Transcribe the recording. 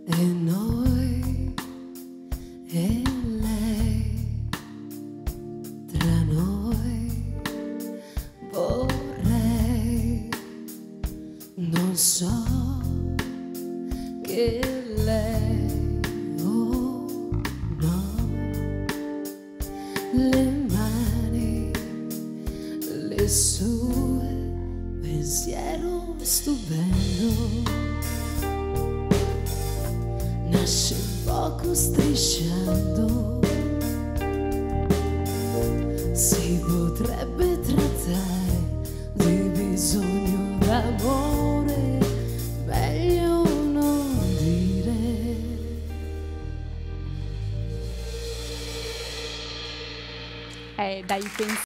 e noi e lei, tra noi vorrei, non so che lei, oh no, le mani, le sue, pensiero stupendo, nasce poco strisciando, si potrebbe trattare di bisogno d'amore, meglio non dire. Dai pensieri.